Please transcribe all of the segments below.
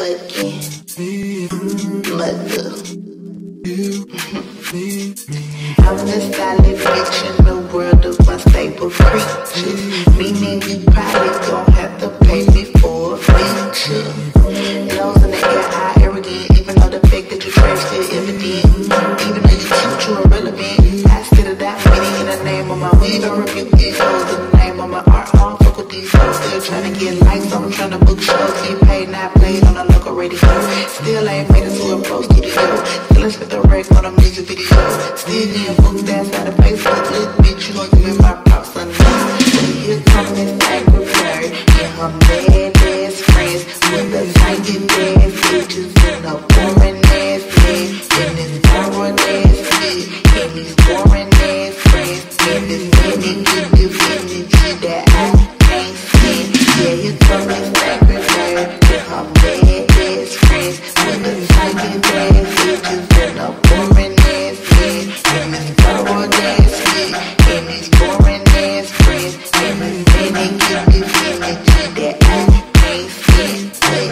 fucking mother. I'm the solid bitch in the world of unstable creatures. Meaning you probably gon' have to pay me for a feature. Nose in the air, high arrogant. Even though the fact that you trash still evident. Even though you cute, you irrelevant. I still die meaning in the name of my weed. I rebuke these hoes in the name of my art. I don't fuck with these hoes. Still tryna get likes, so I'm tryna book shows. Get paid, not played on a local radio. Still ain't made it to a pro studio. Still spit the wreck on a music video. Still getting booked outside of Facebook. Little bitch, you gon' give me my props on now. Here comes this angry bird and her mad ass friends with the tight ass bitches and a boring ass man and this boring ass shit and these boring ass friends and this negative energy that I can't stand. Yeah, here comes this angry bird and her mad ass friends with the tight ass bitches and a boring ass man and this boring ass shit and these boring ass friends and this negative energy that I can't stand.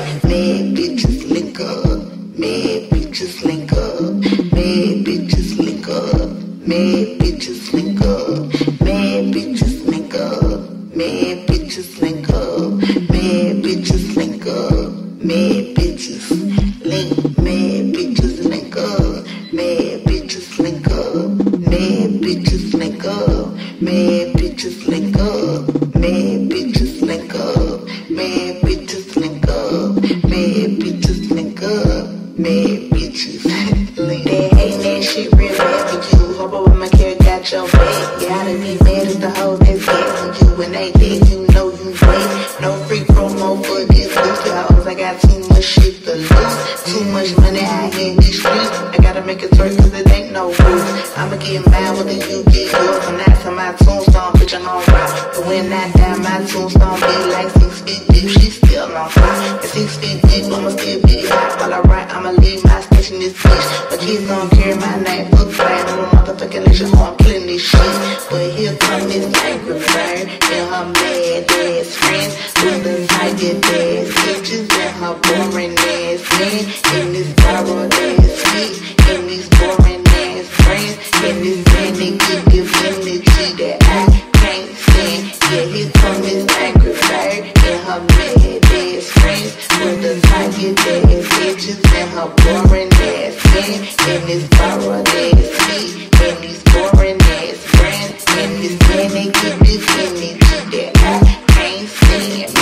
Mad bitches link up, mad bitches link up, mad bitches link up, mad bitches link up, mad bitches link up, mad bitches link up, mad bitches link up, mad bitches link, mad bitches link up, mad bitches link up, mad bitches link up, mad bitches link up, mad bitches link up, mad bitches link up, mad bitches link up, mad bitches link. They hate that shit real bad for you. Hope I with my care got your back. Gotta be mad at the hoes that's bad for you. And they think you know you wait. No free promo for this goofy hoes. I got too much shit to lose. Too much money out here in these streets. I gotta make it twerk cause it ain't no rules. I'ma get mad whether you get yours. And that's on my tombstone, bitch, I'm on rock. But when I die, my tombstone be like 6 feet deep. She's still on top. At 6 feet deep, I'ma still be hot. While I write, I'ma leave my station this bitch. My kids gon' carry my name, look fine. I'm a motherfucking legend, oh, I'm killing this shit. But here come this angry bird and her mad ass friends with the tight ass bitches and her boring ass man and this borrowed ass shit and these boring ass friends and this negative energy that I can't stand. Yeah, here come this angry bird and her mad ass friends with the tight ass bitches and her boring ass man and this borrowed ass shit and these boring ass friends and this negative energy that I can't stand.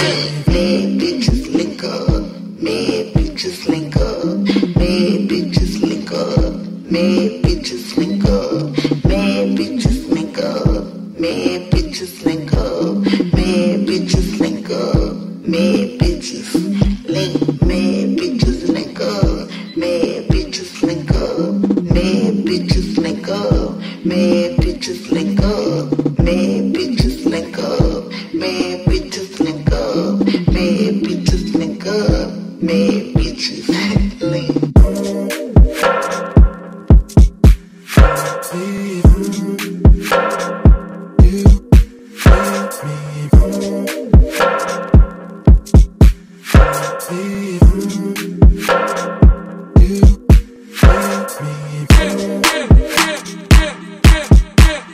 Mad bitches link up, mad bitches link up, mad bitches link up, mad bitches link up, mad bitches link up, mad bitches link up, mad bitches link up, mad bitches link, mad bitches link up, mad bitches link up, mad bitches link up, mad bitches link up, mad bitches link up, mad bitches link up, mad bitches link up, mad bitches link.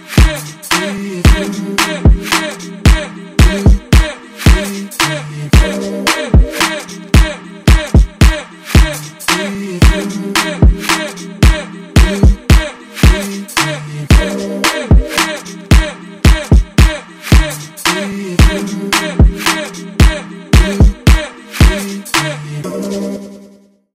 Me.